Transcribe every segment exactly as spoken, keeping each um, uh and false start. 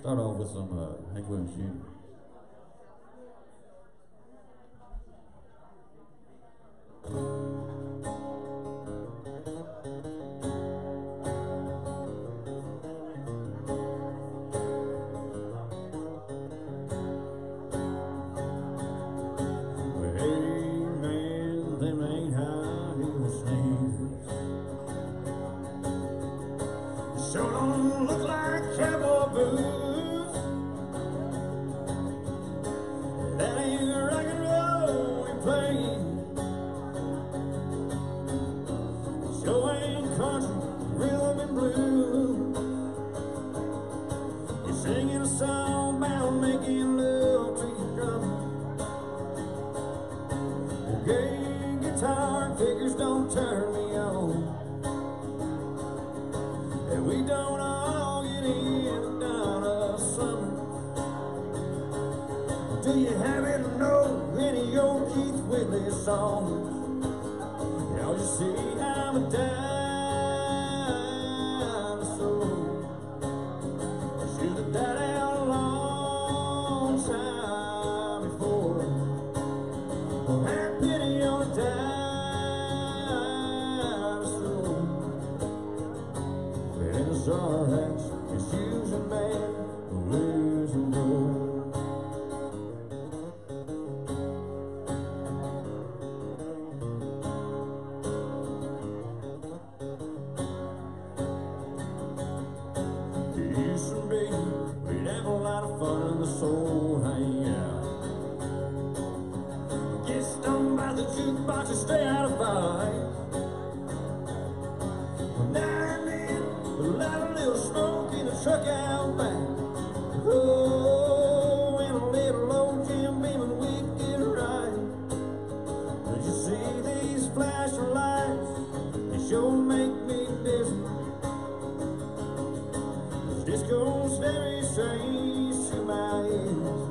Start off with some uh, Hank Williams Junior Sure don't look like cowboy boots. That ain't rock and roll we playing. Sure ain't country, rhythm and blues. You're singing a song about making love to your drum. Okay, guitar figures don't turn me on. And we don't all get in the dawn of summer. Do you happen to know any old Keith Whitley songs? Now you see I'm a dinosaur. Should have died out a long time before. Oh, have pity on a dinosaur. Our hats, his shoes and man, wears and gold. It used to be, we'd have a lot of fun in the soul hangout. Get stung by the jukebox and stay out of fight. Light a little smoke in a truck out back. Oh, and a little old Jim Beam and we get right. But you see these flashing lights, they sure make me dizzy. This disco's very strange to my ears.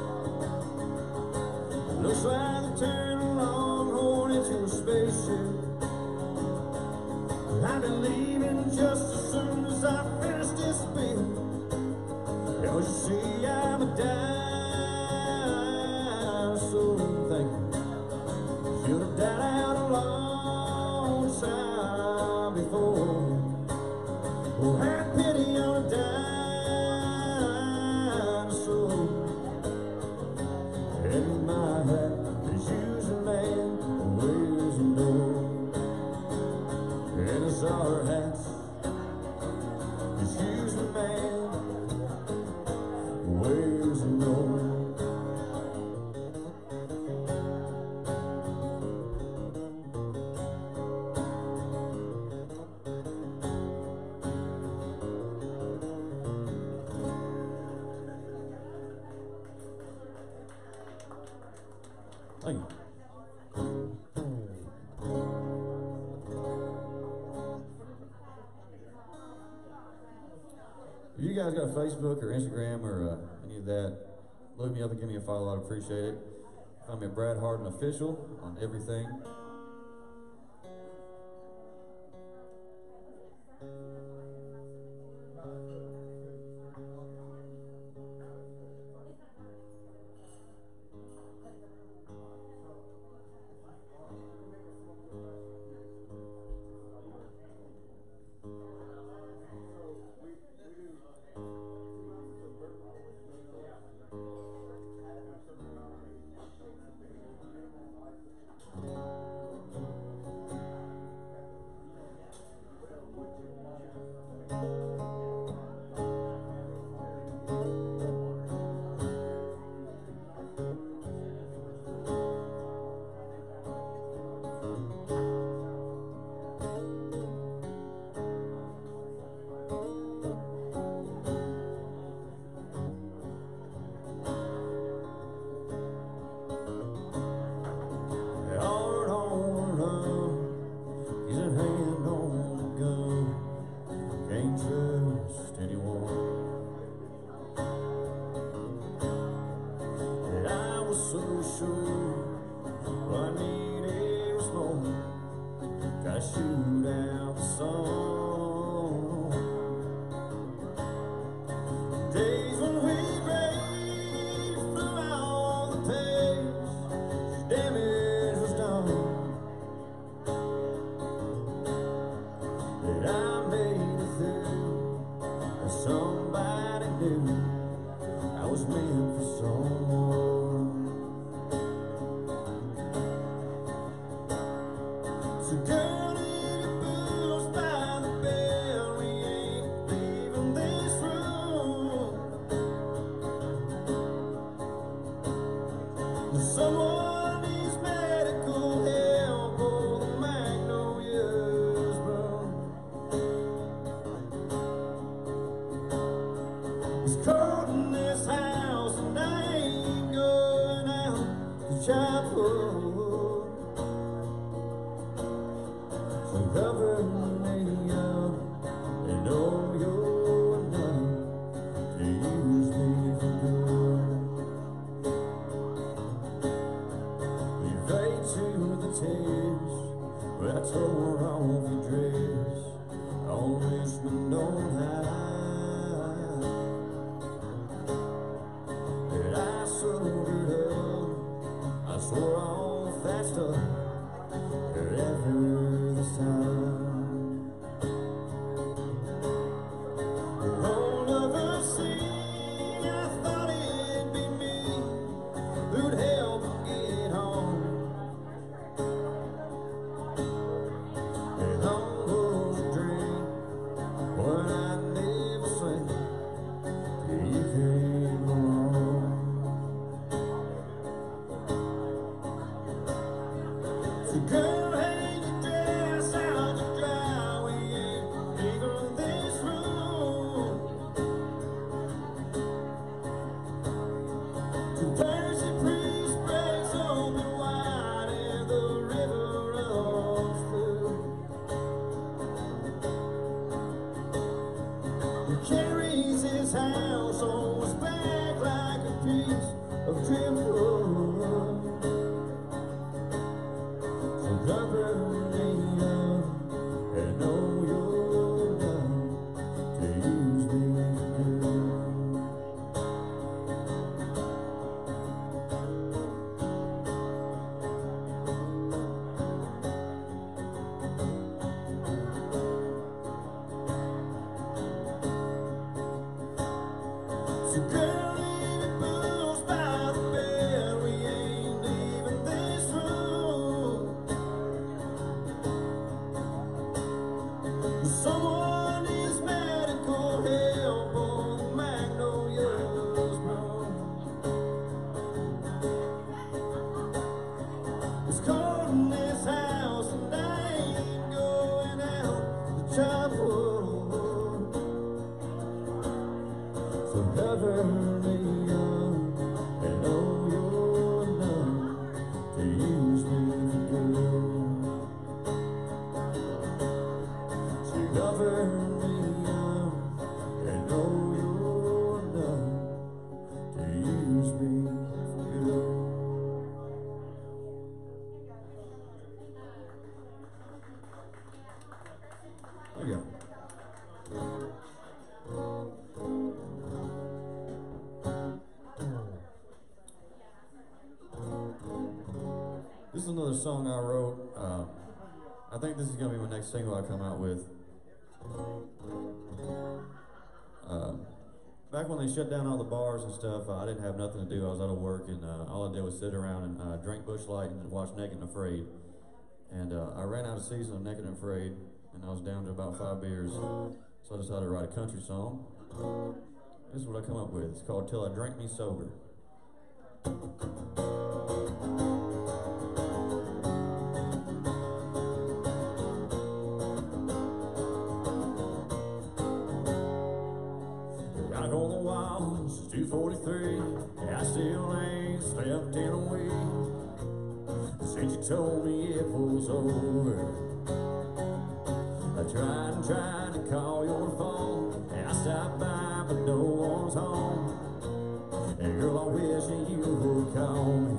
It looks like they turned a Longhorn into a spaceship. I've been leaving just as soon as I finish this bill. Cause you see I'm a dinosaur. Thank you. Should have died out a long time before. Oh, have pity on a dinosaur. In my hat, there's usually a man who wears a door. And it's our hats, his shoes and man, wears and gold. Thank you. If you guys got Facebook or Instagram or uh, any of that, look me up and give me a follow. I'd appreciate it. Find me at Brad Hardin Official on everything. shoot out the sun. Days when cover me up and know you're enough to use me for good. She covered me up and know you're enough to use me for good. There you go. This is another song I wrote. Uh, I think this is going to be my next single I come out with. Uh, back when they shut down all the bars and stuff, uh, I didn't have nothing to do. I was out of work, and uh, all I did was sit around and uh, drink Busch Light and watch Naked and Afraid. And uh, I ran out of season of Naked and Afraid, and I was down to about five beers, so I decided to write a country song. This is what I come up with. It's called Till I Drank Me Sober. Out on the walls, two forty-three, I still ain't slept in a week since you told me it was over. I tried and tried to call your phone, and I stopped by, but no one's home. And girl, I wish that you would call me.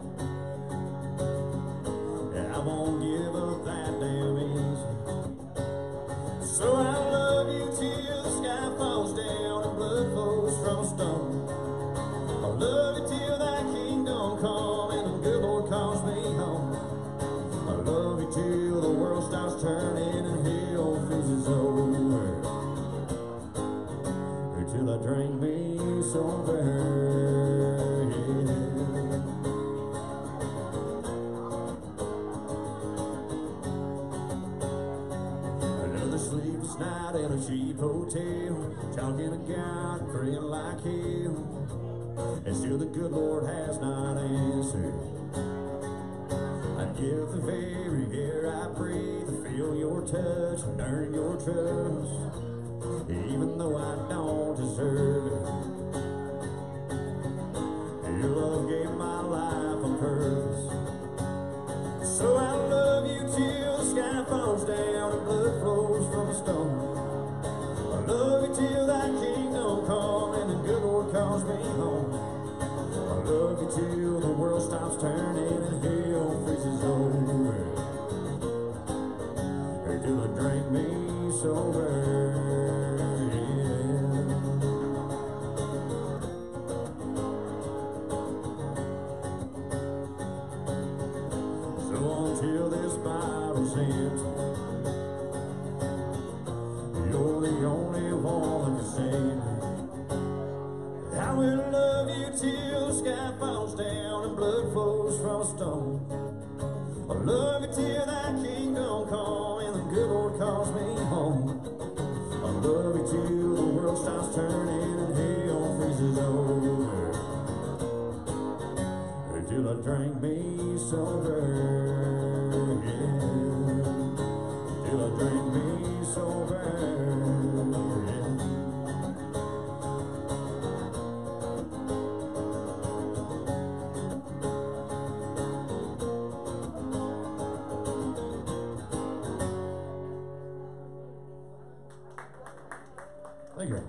And I won't give up that damn easy. So I love you till the sky falls down and blood flows from a stone. I love you till that kingdom come and the good Lord calls me home. I love you till the world stops turning and hell freezes over. Till I drink me sober, yeah. Another sleepless night in a cheap hotel, talking to God, praying like hell, and still the good Lord has not answered. I'd give the very air I breathe to feel your touch and earn your trust, even though I don't deserve it. Your love gave my life a purpose. So I love you till the sky falls down and blood flows from a stone. I love you till that kingdom come and the good Lord calls me home. I love you till the world stops turning and hell freezes over. Till I drink me sober. Till this bottle's empty, you're the only one that can save me. I will love you till the sky falls down and blood flows from a stone. I love you till that kingdom come and the good Lord calls me home. I love you till the world stops turning and hell freezes over. Till I drink me sober. Till I drink me sober, yeah. Thank you.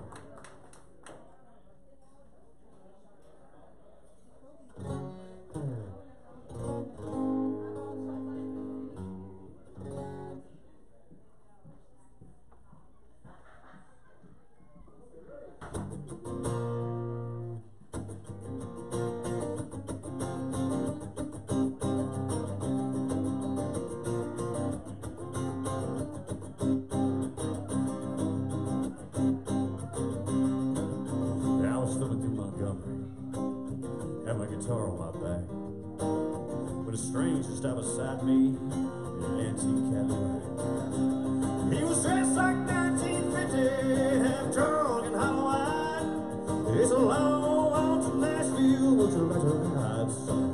Had my guitar on my back when a stranger stopped beside me in an antique Cadillac. He was dressed like nineteen fifty, half drunk and hollow-eyed. It's a long walk to Nashville, but you better ride, son.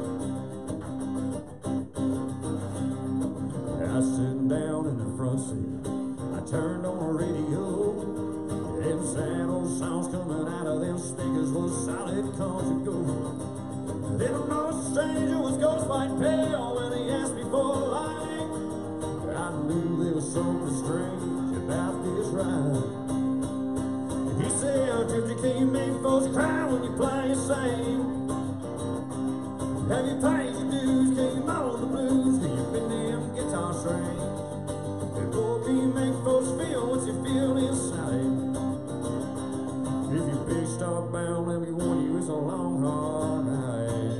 I was sitting down in the front seat, I turned on the radio, and sad old songs coming out of them speakers was solid country gold. Didn't know a stranger was ghost white pale when he asked me for a light. I knew there was something strange about this ride. He said, if you can't make folks cry when you play and sing, have you paid your dues, can you mow the blues, can you bend them guitar strings? And boy, can you make folks feel what you feel inside? If you're big star bound, let me warn you, it's a long, hard ride.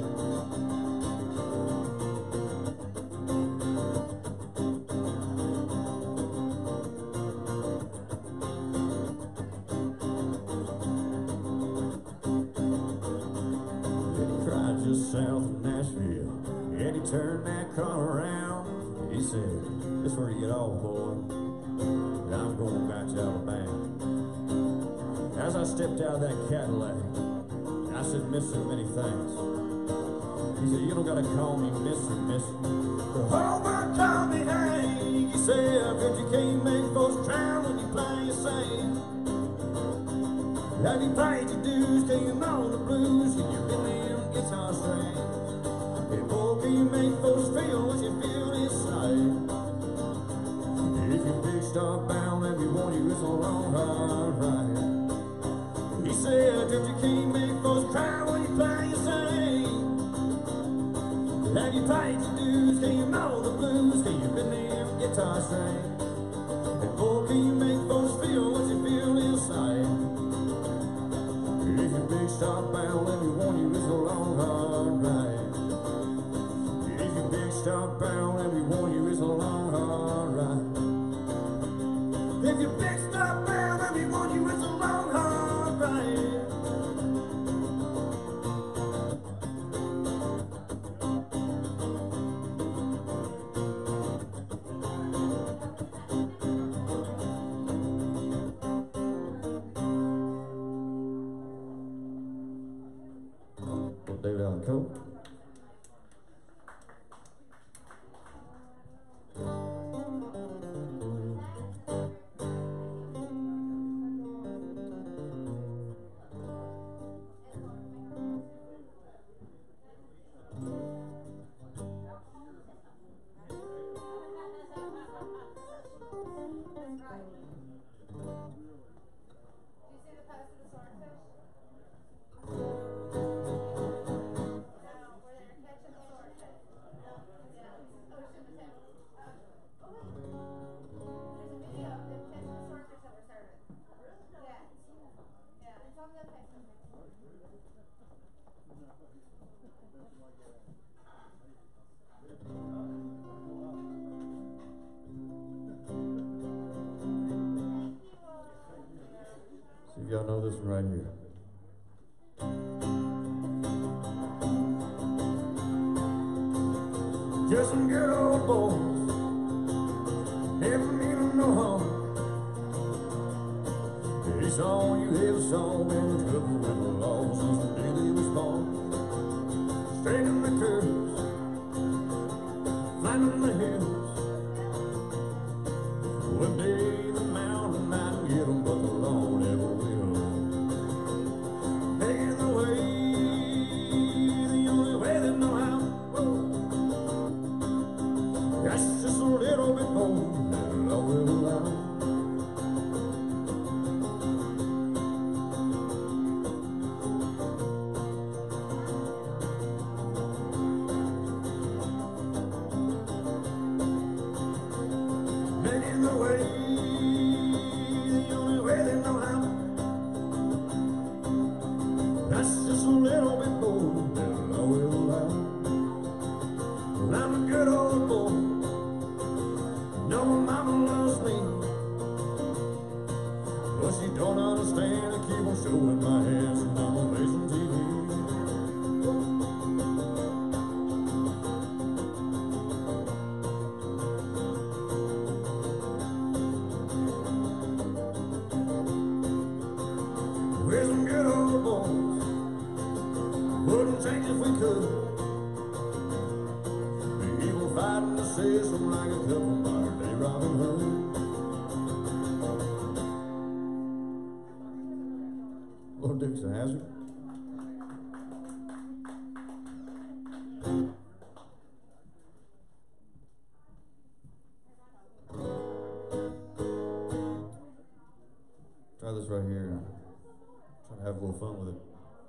Just south of Nashville, and he turned that car around. He said, "This is where you get off, boy, and I'm going back to Alabama." As I stepped out of that Cadillac, I said, "Mister, many thanks." He said, "You don't gotta call me Mister, Mister, oh, but call me Hank." He said, "If you can't make folks cry when you play your sing, have you paid your dues, can you mow the blues, can you bend them guitar strings? Hey, boy, can you make folks feel what you feel inside? If you're big star bound, let me warn you, it's a long, hard ride." He said, "If you can't make folks cry when you play your sing, have you paid your dues, can you mow the blues, can you bend them guitar strings? Hey, boy, can you make folks feel what you feel inside? If you're big star bound, let me warn you, it's a long, hard ride. If you're big star bound, let me warn you, it's a long, hard ride. If you're big star bound, let me warn you, it's a long, hard ride. David Allen Coe. See if y'all know this one right here. Just some good old boys, never mean no harm. It's all you ever saw, been the trouble with the law since the day they was born. Straightening the curves, climbing the hills. One day the mountain might get them, but the law never will. Making the way, the only way they know how. That's just a little bit more than the law will allow. Making the way, the only way they know how. That's just a little bit more than I will allow. Well, I'm a good old boy, know my mama loves me, but she don't understand. I keep on showing my hands and I'm amazing T V. We're some good old boys, Dukes of Hazzard. Try this right here. Try to have a little fun with it.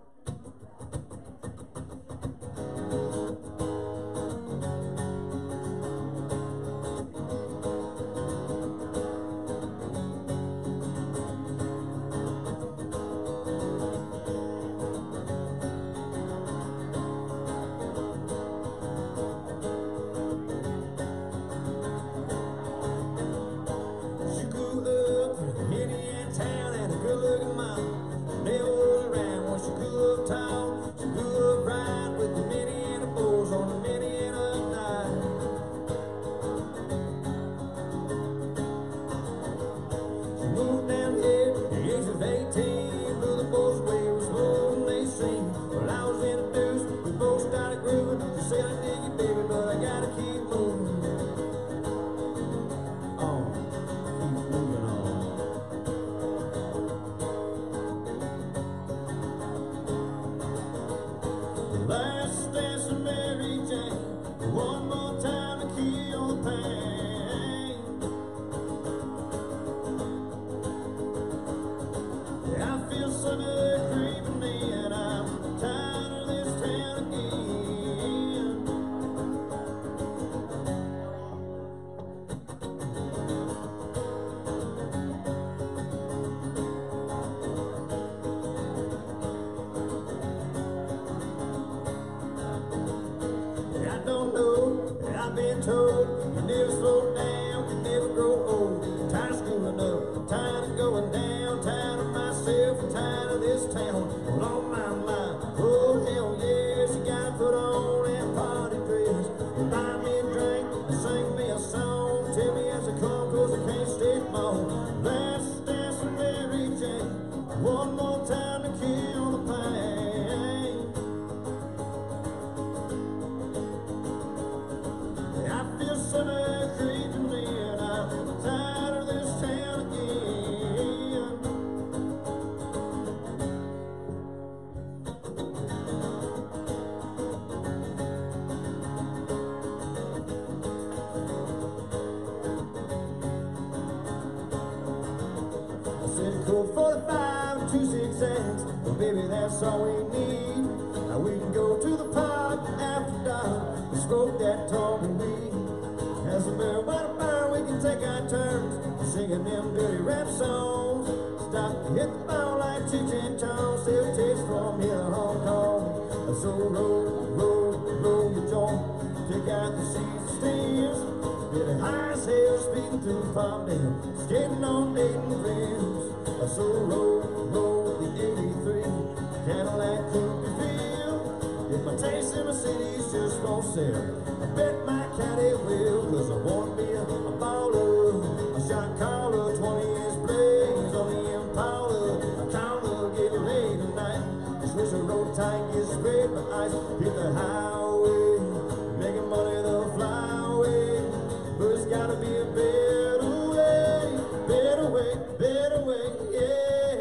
Baby, that's all we need. Now we can go to the park after dark and smoke that tumbleweed. As a marijuana bar, we can take our turns singing them dirty rap songs. Stop to hit the ball like Cheech and Chong. Still taste from here to Hong Kong. So roll, roll, roll your joint. Take out the seeds and stems. Getting high as hell, speeding through Palmdale, skating on Dayton rims. So roll, roll the eighty-three Cadillac Coupe de Ville. If my taste in my city's just won't sell, I bet my caddy will. Cause I wanna be a, a baller, a shot caller, twenty inch blades on the Impala. I kinda get laid tonight. Just wish I rode tight, get sprayed by ice. Hit the highway, making money the flyway. But it's gotta be a better way, better way, better way, yeah.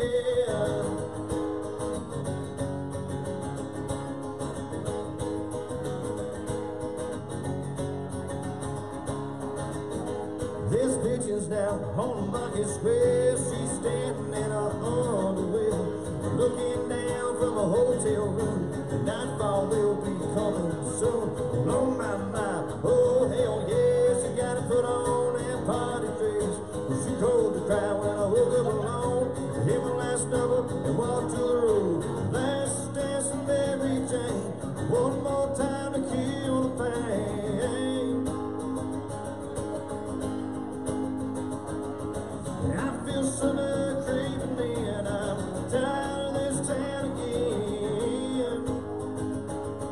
This bitch is down on the market square. She's standing in her underwear, looking down from a hotel room. The nightfall will be coming soon. Oh my, my, oh hell yeah. She gotta put on that party dress. She told to cry when I woke up alone. Hit my last number and walked to the road. Last dance with Mary Jane. One more time to kill the pain. I feel summer creeping in. I'm tired of this town again.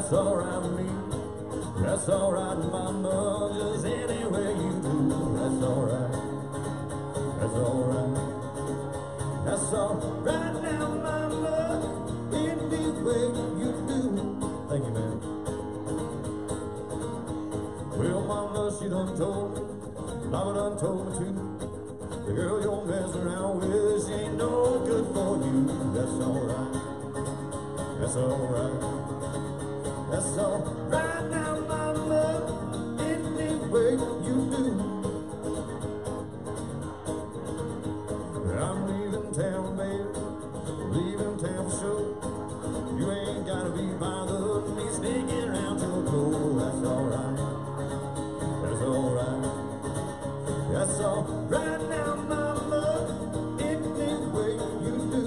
that's alright with me. That's alright, mama, just any way you do. That's alright, that's alright. That's alright now, mama, any way you do. Thank you, man. Well, mama, she done told me, mama done told me too. The girl you're messing around with, she ain't no good for you. That's alright, that's alright. That's alright now, mama, any way you do. I'm leaving town, baby, leaving town for sure. You ain't gotta be bothered me sneaking around till cold. That's alright, that's alright. That's alright now, mama, any way you do.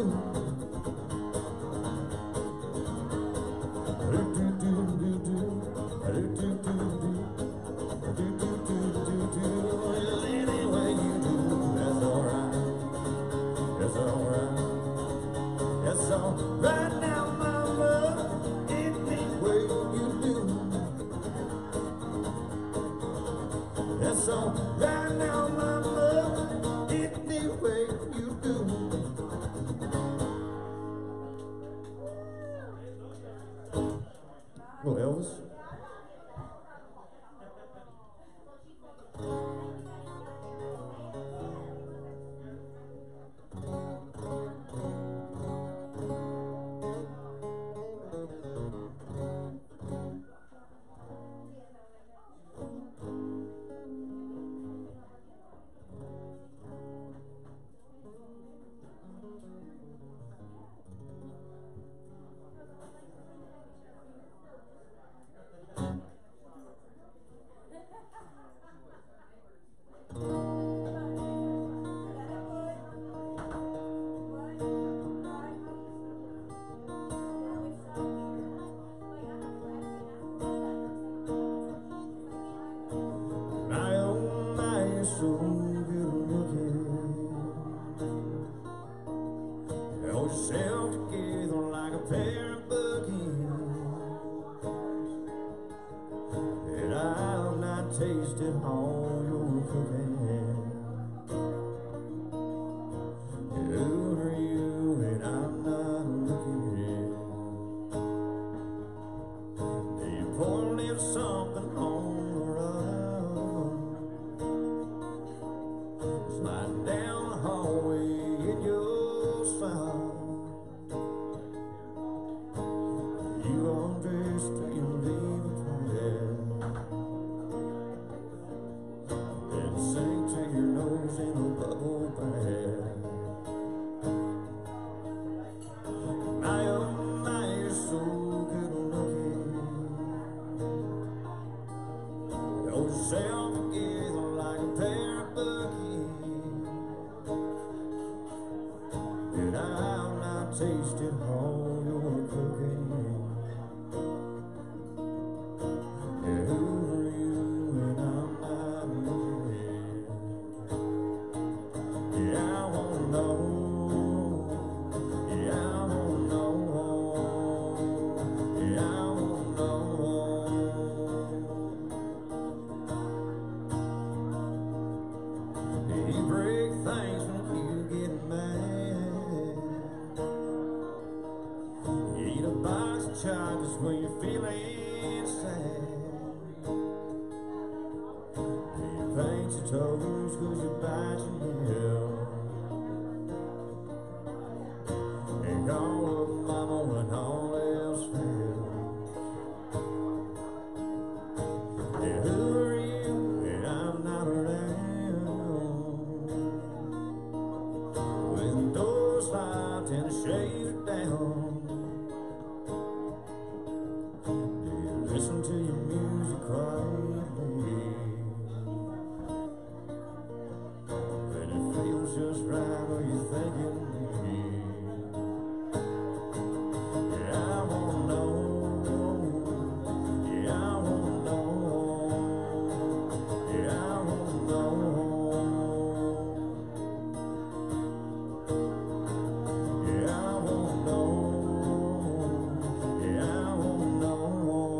Right now, mama, any way you do. That's all right now, mama, any way you do. Well, Elvis. So good looking. Hold yourself together like a pair of buckets, and I've not tasted all your cooking. Who are you and I'm not looking? You pour a little something on the rug, slide down the hallway in your side. You are dressed to your leave a prayer, and sing to your nose in a bubble bath. My oh my, you're so good looking. Hold yourself together like a pair of buckies, and I've not tasted all your cooking. Yeah, who are you and I'm not looking? Yeah, I wanna know. Yeah, I wanna know. Yeah, I wanna know. You break things when you get mad. You eat a box of chocolates when you're feeling sad. You paint your toes cause you bite your nails, and call up mama when all else fails. Yeah, who are you and I'm not around, with the doors locked and the shades are down? Do you listen to your music quietly when it feels just right, or you thinking me? Yeah, I wanna know. Yeah, I wanna know. Yeah, I wanna know. Yeah, I wanna know. Yeah, I wanna know.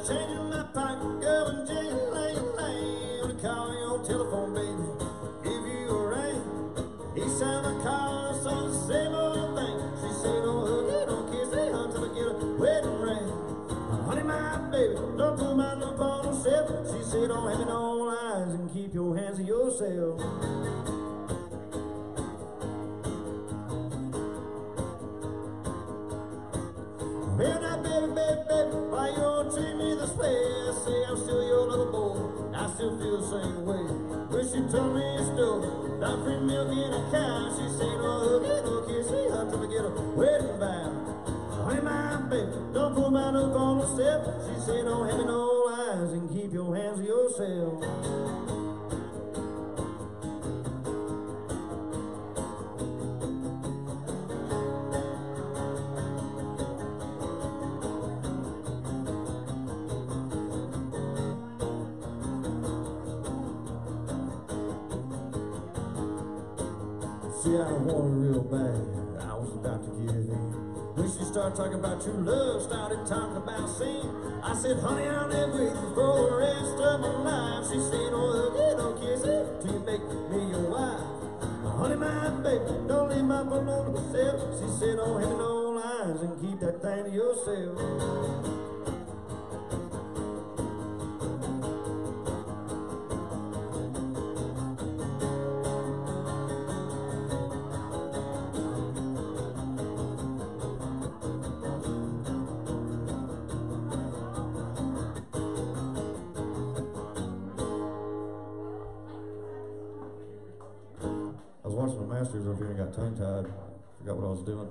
change in my pocket, girl, and Jay lane lane. When I call you on telephone, baby, give you a ring. He sound my car, so the same old thing. She said, don't hug it, don't kiss it, until I get a wedding ring. Honey, my baby, don't put my love on herself. She said, don't have no lies and keep your hands to yourself. Well, now, baby, baby, baby, why you don't treat me this way? I say I'm still your little boy, I still feel the same way. Wish you told me a story about free milk in a cow. She said, no hug it, no kiss it, until I get a wedding vow. Honey, my baby, don't pull my love on herself. She said, don't have no lies and keep your hands to yourself. See, I wanted real bad, I was about to give in. When she started talking about true love, started talking about sin, I said, honey, I'll live with you for the rest of my life. She said, oh, hug it, don't kiss it, till you make me your wife. Honey, my baby, don't leave my balloon to myself. She said, don't have no lies and keep that thing to yourself. I was watching the Masters over here and got tongue-tied. Forgot what I was doing.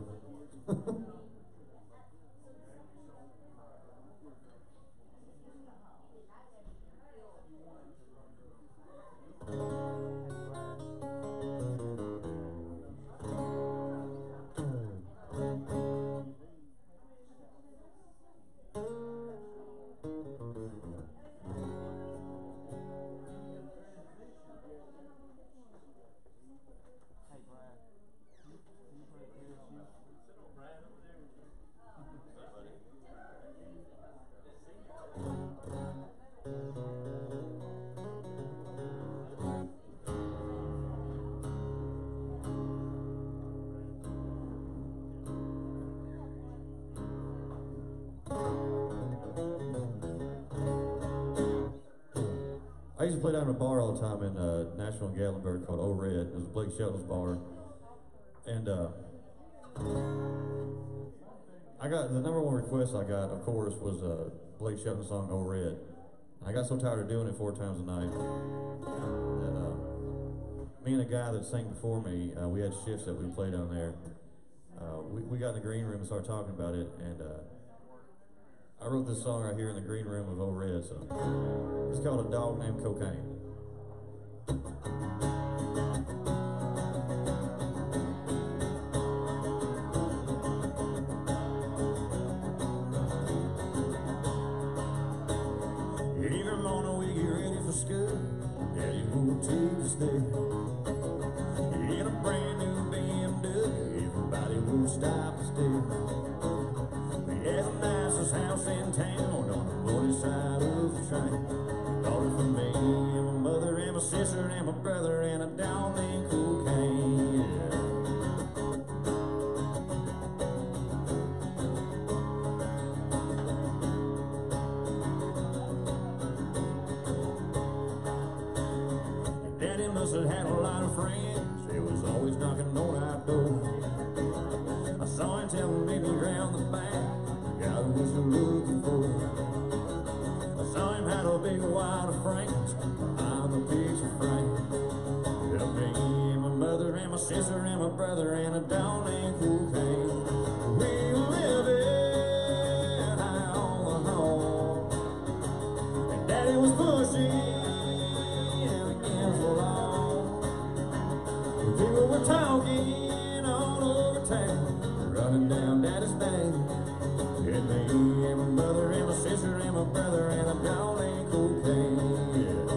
I used to play down at a bar all the time in uh, Nashville and Gatlinburg called O Red. It was Blake Shelton's bar. And uh, I got, the number one request I got, of course, was uh, Blake Shelton's song O Red. I got so tired of doing it four times a night that uh, me and a guy that sang before me, uh, we had shifts that we would play down there. Uh, we, we got in the green room and started talking about it, and uh, I wrote this song right here in the green room of O Red. So it's called A Dog Named Cocaine. Every morning we get ready for school, Daddy won't take us there. In a brand new B M W, everybody will stop and stare. We had the nicest house in town on the north side of the train. Got it for me and my mother and my sister and my brother and a dog named Cocaine. Yeah. Daddy must have had a lot of friends. They was always knocking on our door. I saw him telling me around the back. God was looking for. I saw him had a big wad of francs behind the picture frame. Helped me and my mother and my sister and my brother and a dog named Cocaine. We living high on the hog, and Daddy was pushing against the law. People were talking all over town, running down Daddy's name. And me and my mother and my sister and my brother and a dog named Cocaine. Yeah.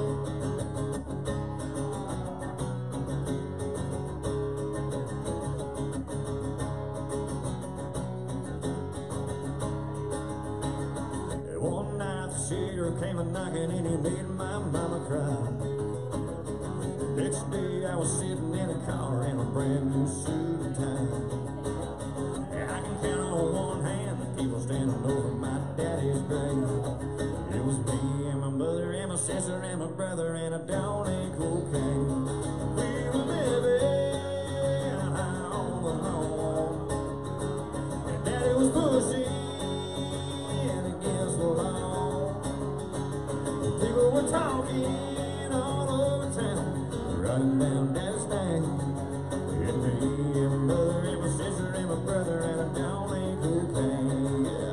One night the babysitter came a knocking and he made my mama cry. The next day I was sitting in a car in a brand new suit and tie. And I can count on one hand the people standing over my daddy's grave. It was me and my mother and my sister and my brother and a down in cocaine. We were living out on the lawn, and Daddy was pushing against the law. People were talking all over town, running down Daddy's name. And me and my mother and my sister and my brother and a down in cocaine. Yeah.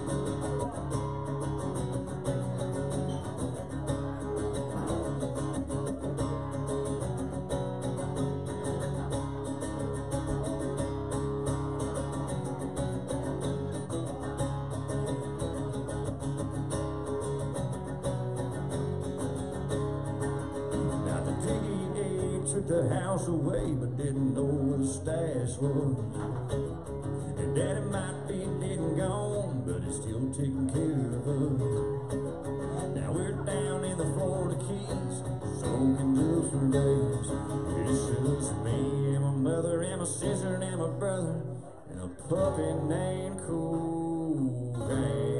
Took the house away, but didn't know where the stash was. And Daddy might be dead and gone, but he's still taking care of us. Now we're down in the Florida Keys, soaking up for days. It's just me and my mother and my sister and my brother and a puppy named Cocaine.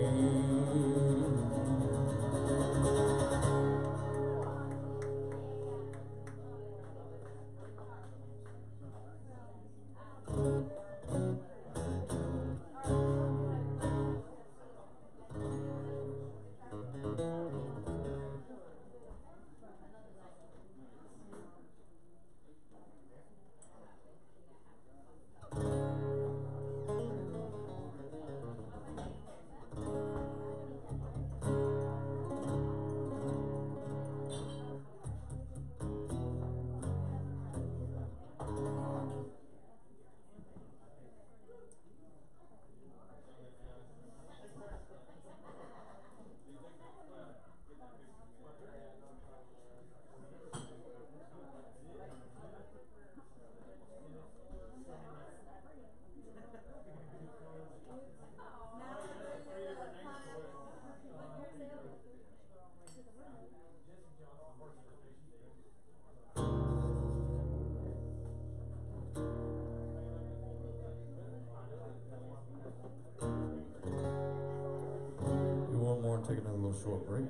Take another little short break.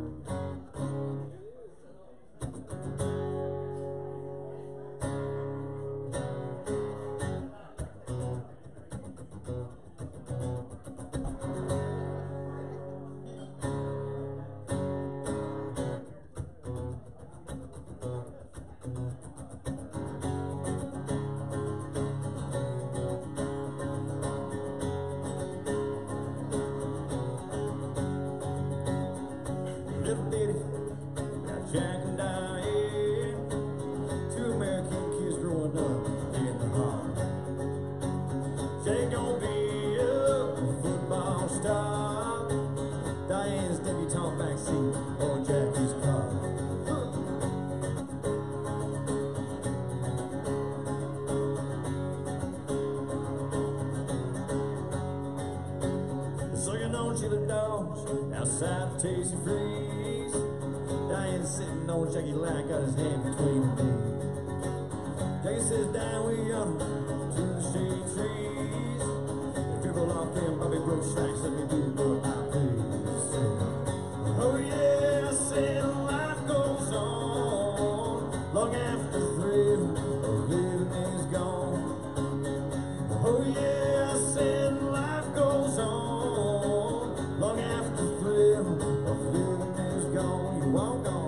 Little ditty about Jack and Diane, two American kids growing up in the heart. Jack gonna be a football star, Diane's debutante backseat or Jackie's car. Sucking on chili dogs outside the Tasty Freeze. Diane's sitting on Jackie like got his hand between her knees. Jackie says, down we are to the shade trees. Dribble off them Bobby Broke snacks, let me do what I please. Oh yeah, I said life goes on long after the thrill of living is gone. Oh yeah, I said life goes on long after the thrill of living is gone. You won't go.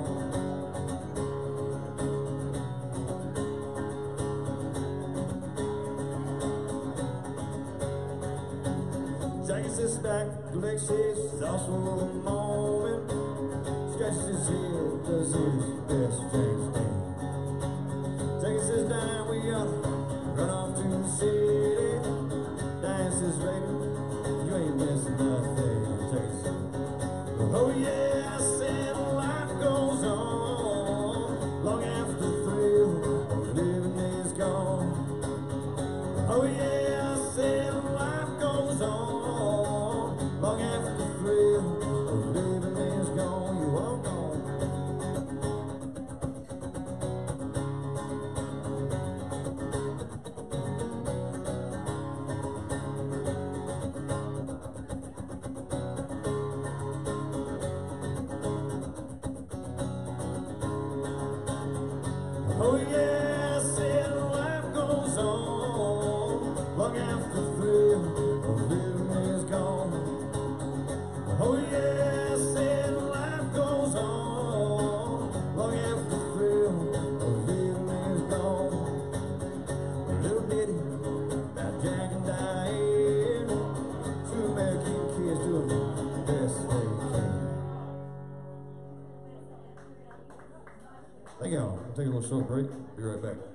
Jackie sits back, Alexis is also a moment. Scratches his head, does his best James Dean. Jackie says, down we ought to run off to the city. Diane says, baby, you ain't missing nothing. Jackie says, oh yeah, I said life goes on long after the thrill of living is gone. Oh yeah, I said life goes on long after the thrill of living Thank y'all. We'll take a little short break. Be right back.